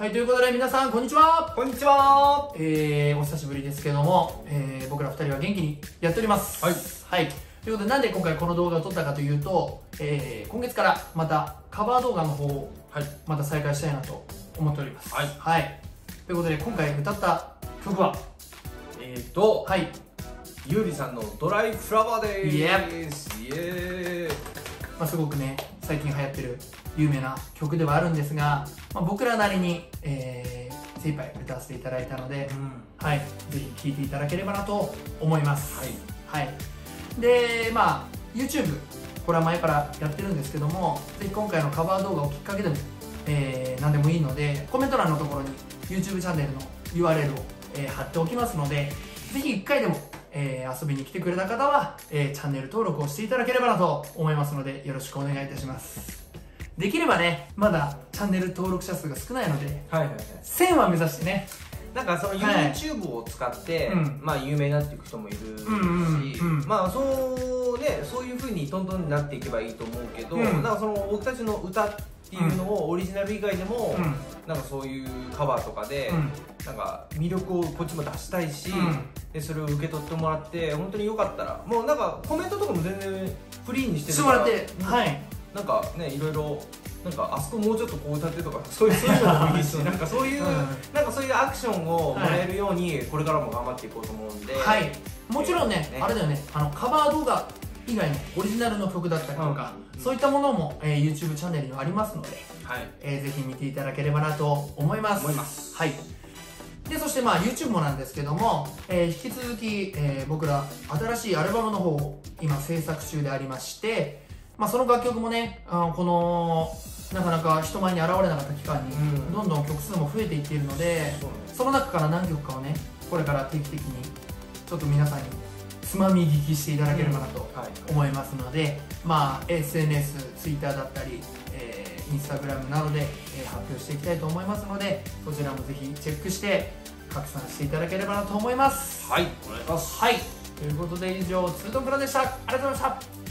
はい、ということで皆さんこんにちは。 こんにちは。 お久しぶりですけども、僕ら2人は元気にやっております。 はい。 はい。ということで、なんで今回この動画を撮ったかというと、今月からまたカバー動画の方をまた再開したいなと思っております。 はい。 はい。ということで、今回歌った曲は、はい。 ゆうりさんのドライフラワーでーす。イエーイ。 まあ、すごくね、最近流行ってる有名な曲ではあるんですが、まあ、僕らなりに、精一杯歌わせていただいたので、はい、ぜひ聴いていただければなと思います。はい。はい。で、まあ、YouTube、これは前からやってるんですけども、ぜひ今回のカバー動画をきっかけでも、何でもいいので、コメント欄のところに YouTube チャンネルの URL を、貼っておきますので、ぜひ1回でも、遊びに来てくれた方は、チャンネル登録をしていただければなと思いますので、よろしくお願いいたします。できればね、まだチャンネル登録者数が少ないので、1000は目指してね。 なんかその YouTube を使って、まあ有名になっていく人もいるし、まあそういう風にトントンになっていけばいいと思うけど、なんかその僕たちの歌っていうのをオリジナル以外でも、なんかそういうカバーとかで、なんか魅力をこっちも出したいし、でそれを受け取ってもらって、本当によかったら、もうなんかコメントとかも全然フリーにしてるから、なんかね、いろいろなんかあそこもうちょっとこう歌ってとかそういうのもいいし、なんかそういうアクションをもらえるようにこれからも頑張っていこうと思うんで、 はい、もちろんね、あれだよね、カバー動画以外のオリジナルの曲だったりとか、そういったものも YouTube チャンネルにはありますので、ぜひ見ていただければなと思います。はい。で、そしてまあ YouTube もなんですけども、引き続き、僕ら新しいアルバムの方を今制作中でありまして、まあ、その楽曲もね、このなかなか人前に現れなかった期間にどんどん曲数も増えていっているので、その中から何曲かをね、これから定期的にちょっと皆さんにつまみ聞きしていただければなと思いますので、まあ SNS、Twitter だったり、Instagram などで発表していきたいと思いますので、そちらもぜひチェックして拡散していただければなと思います。 はい、お願いします。 はい、ということで以上、ツートンプラでした。ありがとうございました。